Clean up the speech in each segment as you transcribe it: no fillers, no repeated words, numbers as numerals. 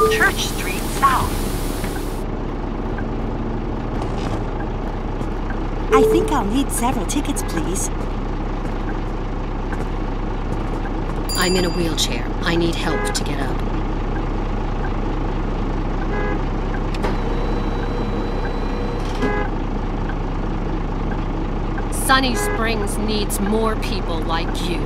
Church Street South. I think I'll need several tickets, please. I'm in a wheelchair. I need help to get up. Sunny Springs needs more people like you.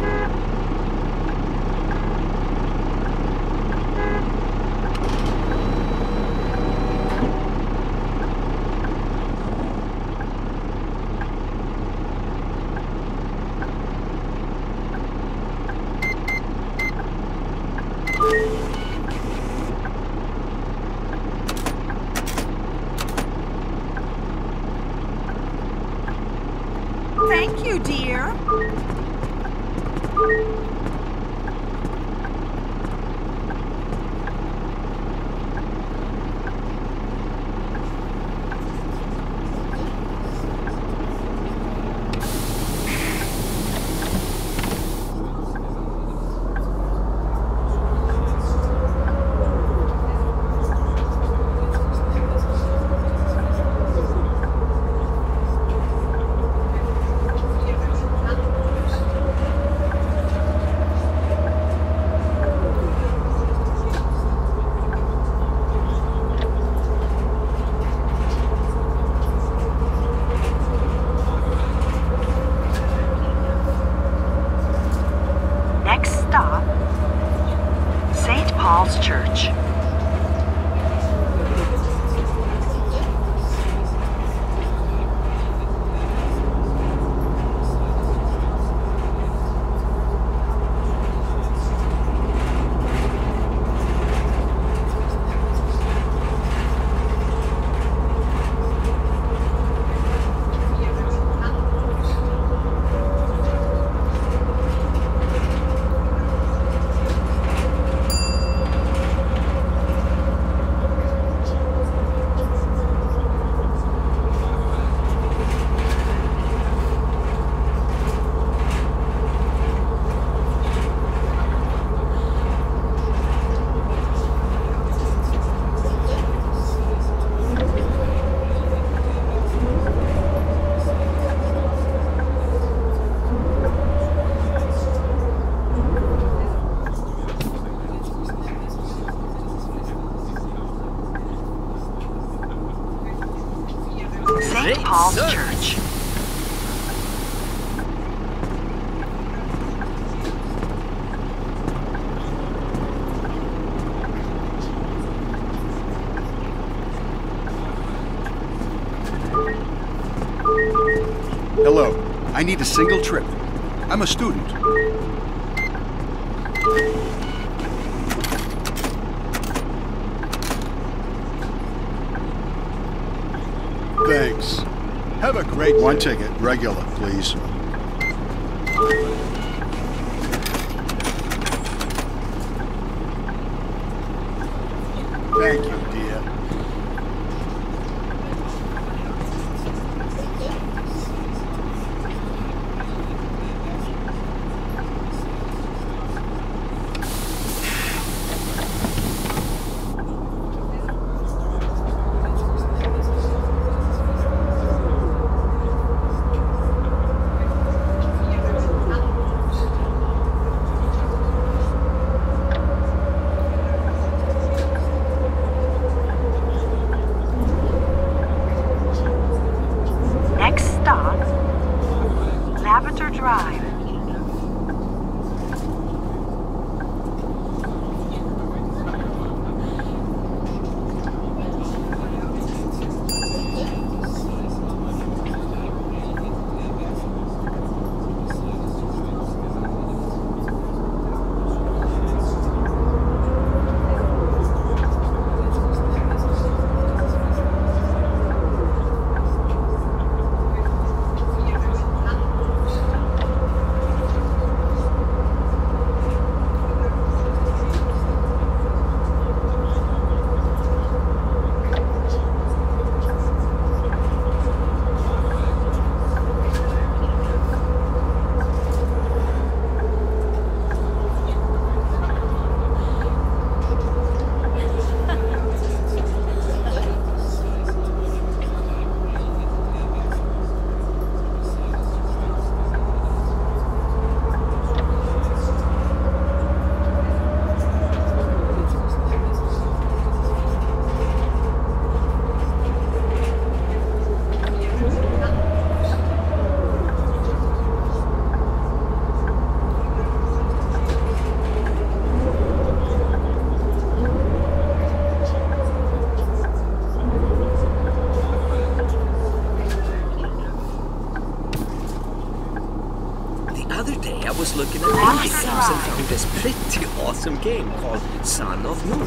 Thank you, dear. Next stop, St. Paul's Church. St. Paul's Church. Hello. I need a single trip. I'm a student. Thanks. Have a great one ticket, regular, please. Thank you, dear. was looking at Monster games and Drive. found this pretty awesome game called Son of Moon.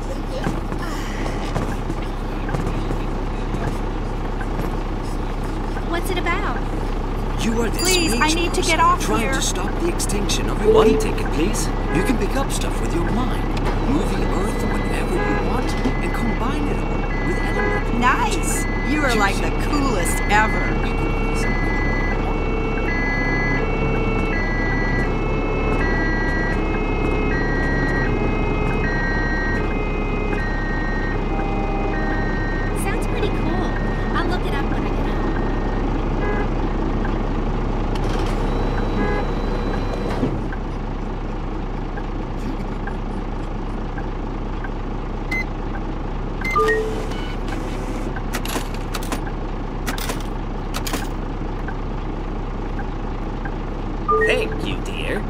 What's it about? You are this Please, I mage need to person get off trying here. to stop the extinction of one ticket, please. You can pick up stuff with your mind, move the earth whenever you want, and combine it all with elemental Nice. You are like the coolest ever. Sounds pretty cool. I'll look it up when I get home. Thank you, dear.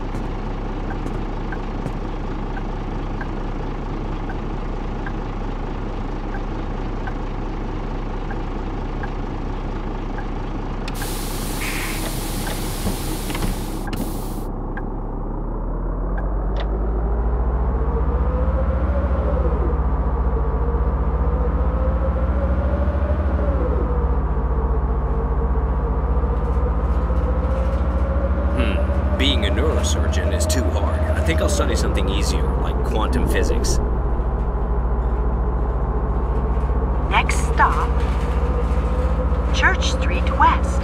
Being a neurosurgeon is too hard. I think I'll study something easier, like quantum physics. Next stop, Church Street West.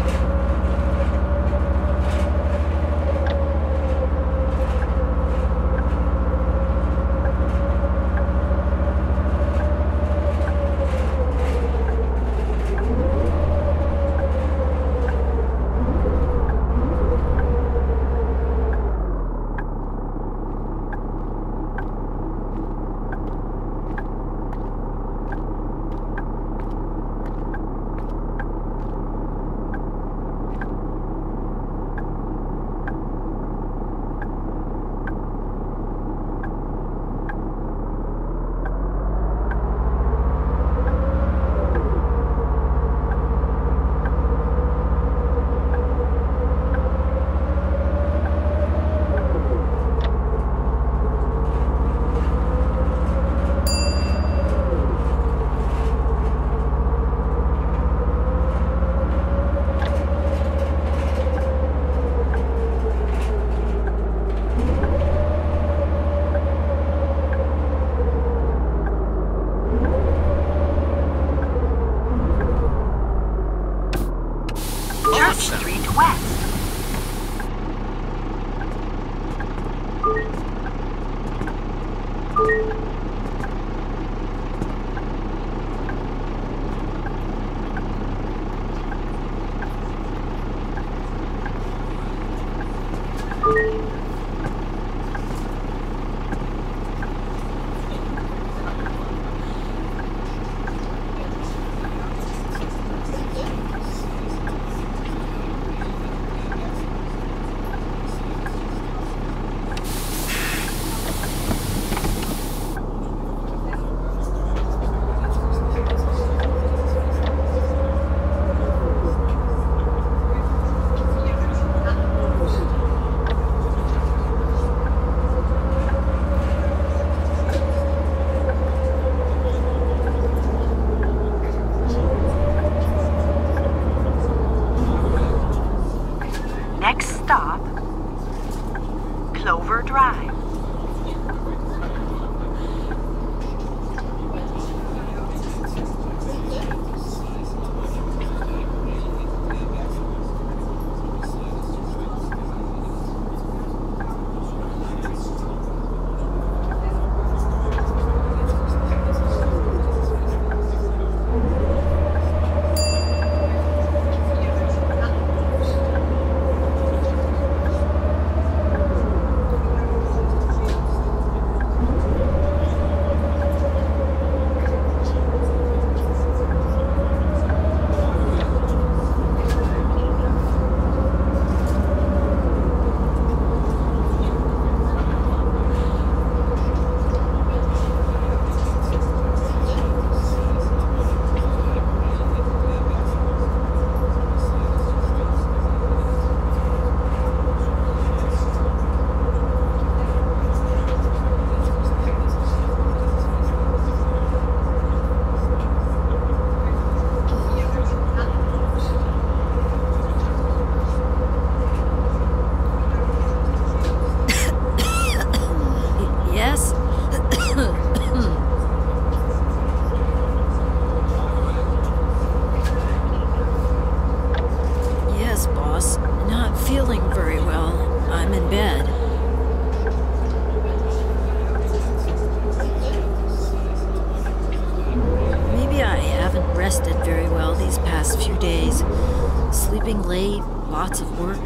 these past few days. Sleeping late, lots of work.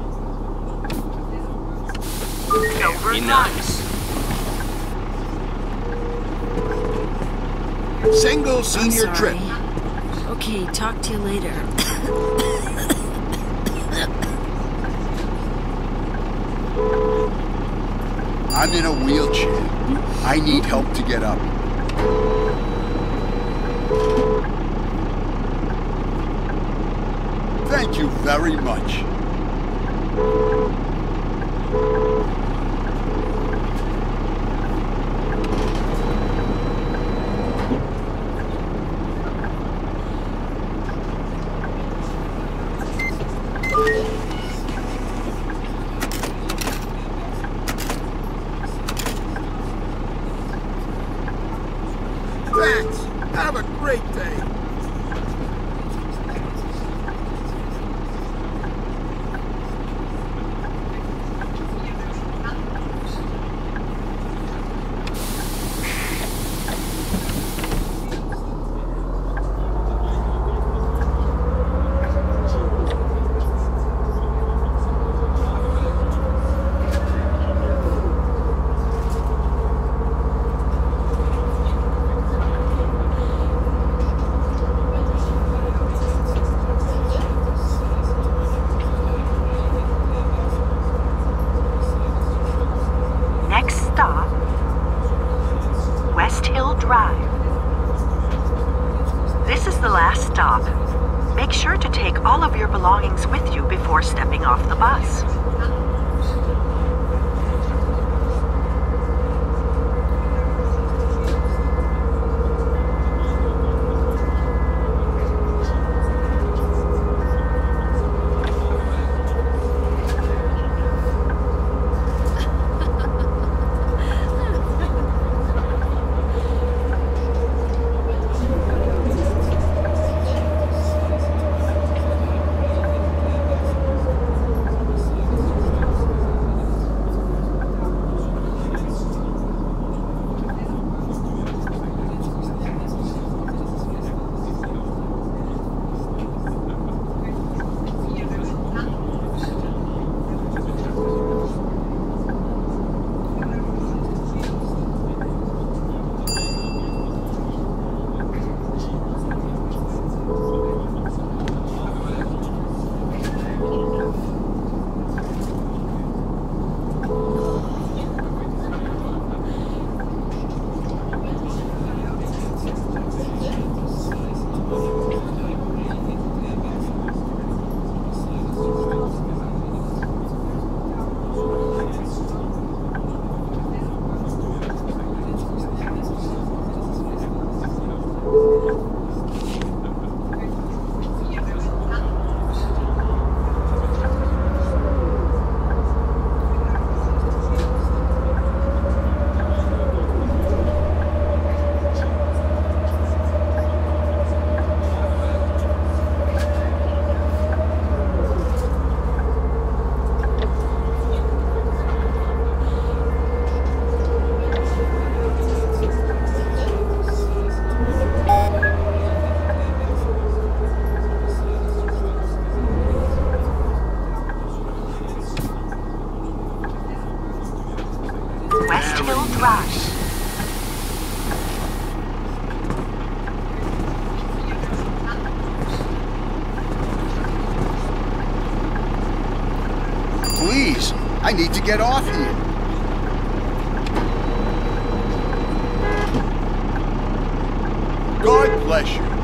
Very nice. Single senior I'm trip. sorry. Okay, talk to you later. I'm in a wheelchair. I need help to get up. Thank you very much. Thanks. Have a great day. Next stop, West Hill Drive. This is the last stop. Make sure to take all of your belongings with you before stepping off the bus. West Hill Drive. Please, I need to get off here. God bless you.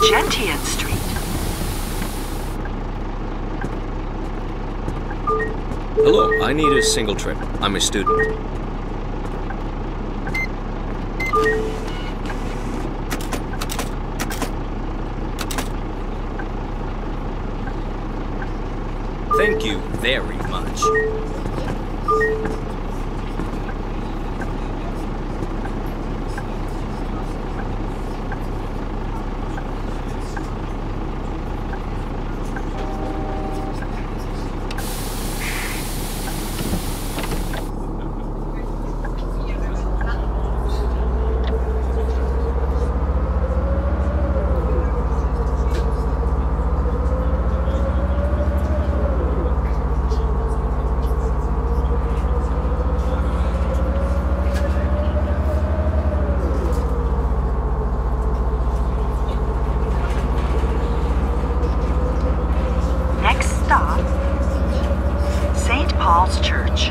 Gentian Street. Hello, I need a single trip. I'm a student. Thank you very much. Paul's Church.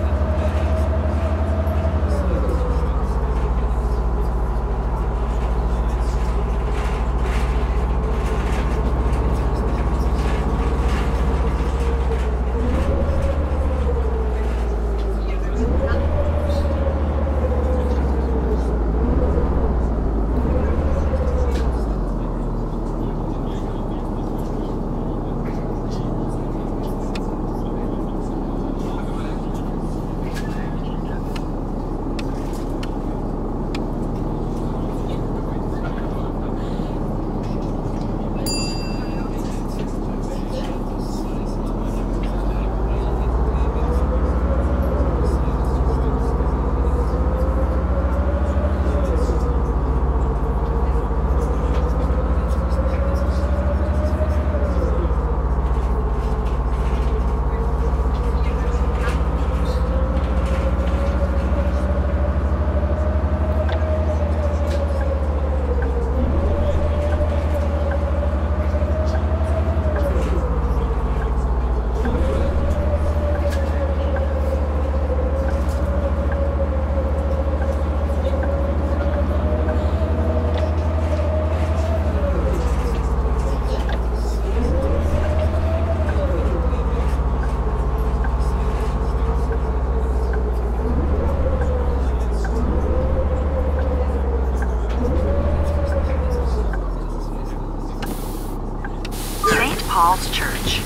Paul's Church.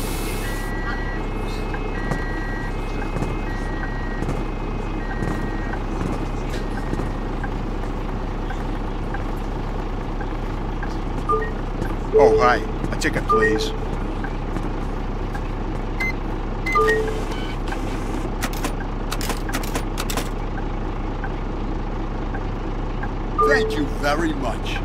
Oh, hi. A ticket, please. Thank you very much.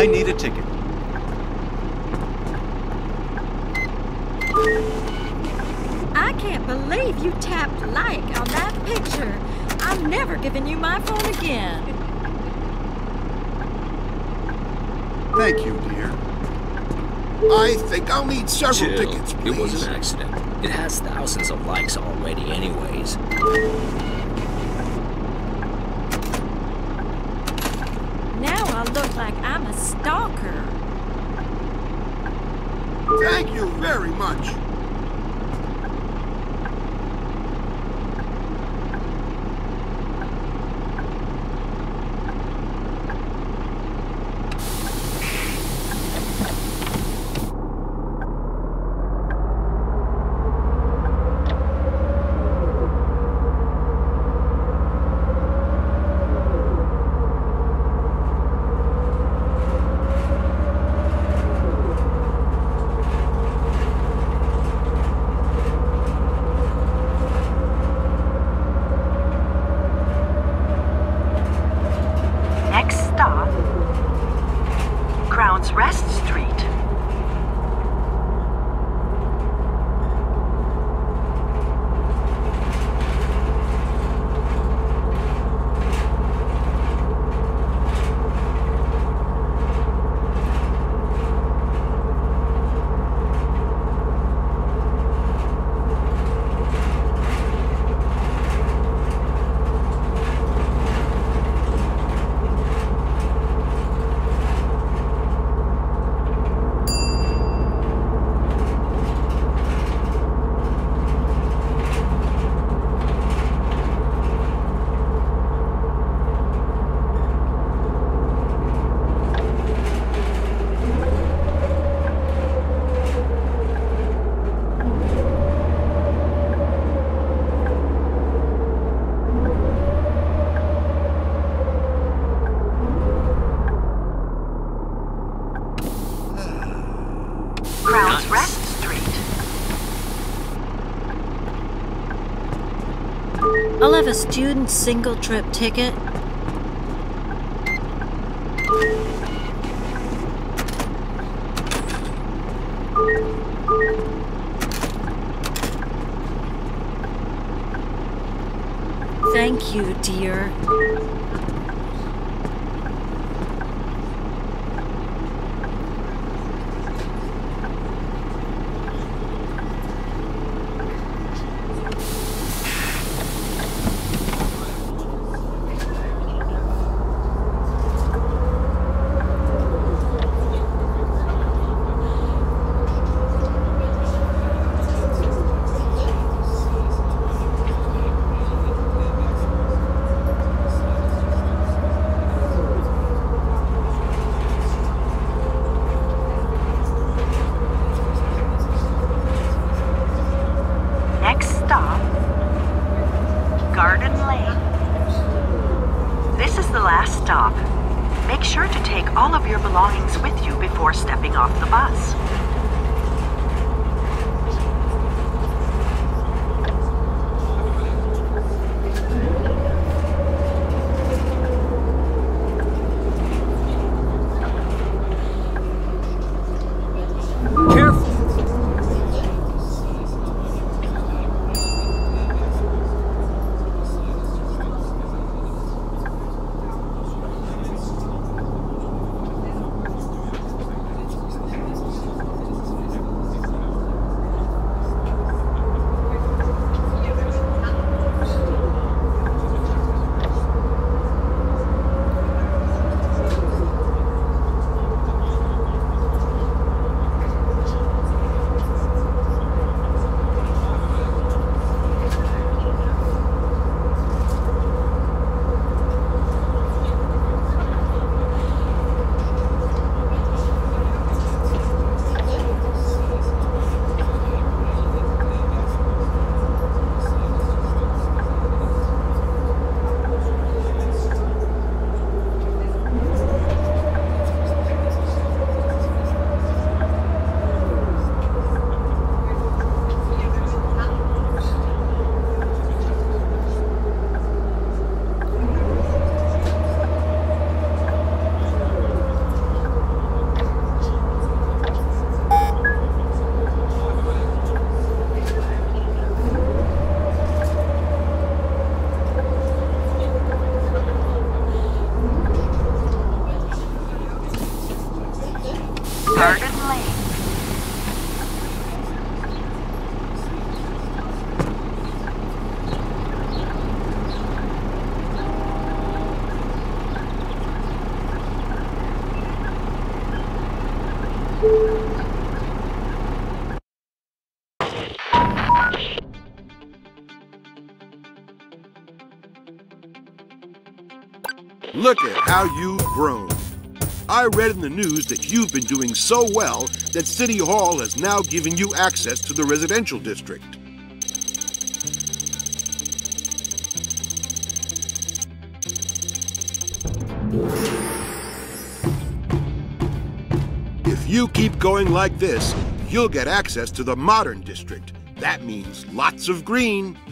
I need a ticket. I can't believe you tapped like on that picture. I'm never giving you my phone again. Thank you, dear. I think I'll need several Chill. tickets, please. It was an accident. It has thousands of likes already anyways. Now I look like I'm a stalker. Thank you very much. Next stop, Crown's Rest Street. Crown's Rest Street. I'll have a student single trip ticket. Thank you, dear. Next stop, Garden Lane. This is the last stop. Make sure to take all of your belongings with you before stepping off the bus. Careful! Look at how you've grown. I read in the news that you've been doing so well that City Hall has now given you access to the residential district. If you keep going like this, you'll get access to the modern district. That means lots of green.